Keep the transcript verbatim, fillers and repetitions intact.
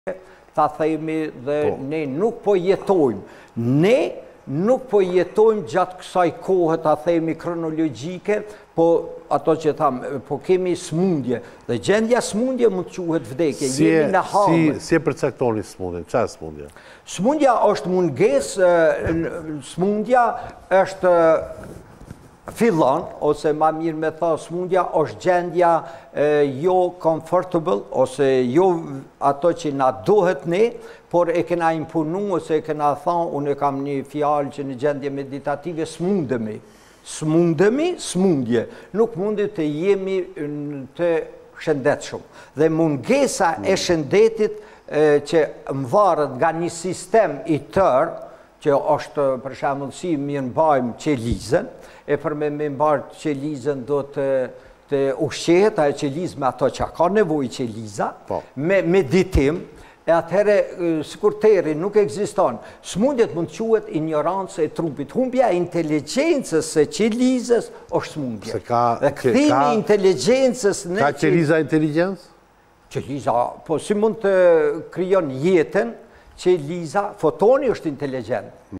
ta themi dhe ne nuk po jetojmë. Ne nuk po jetojmë gjatë kësaj kohë, ta themi kronologjike, po ato që thamë, po kemi smundje. Dhe gjendja smundje mund të quhet vdekje. Jemi në hamër. Si e përcaktoni smundjen? Çfarë është smundja? Smundja është mungesë, smundja është fillon, ose ma mirë me tha, smundja është gjendja jo comfortable, ose jo ato që na dohet ne, por e kena impunu, ose e kena thonë, unë e kam një fjalë që në gjendje meditative, smundemi. Smundemi, smundje. Nuk mundi të jemi të shëndetshëm. Dhe mungesa e shëndetit që mvarët nga një sistem i tërë, që është për shembull si mirë mbajmë qelizën, e për me me mbarë qelizën do të të ushqehet, ajo qelizë me ato që ka nevojë qeliza, me meditim, e atëherë sikur teri nuk ekziston. Smundjet mund të quhet ignorancë e trupit. Humbja e inteligjencës së qelizës është smundje. Dhe kthimi i inteligjencës në Ka qeliza inteligjencë? Qeliza, po si mund të krijon jetën, qeliza, fotoni është inteligjent.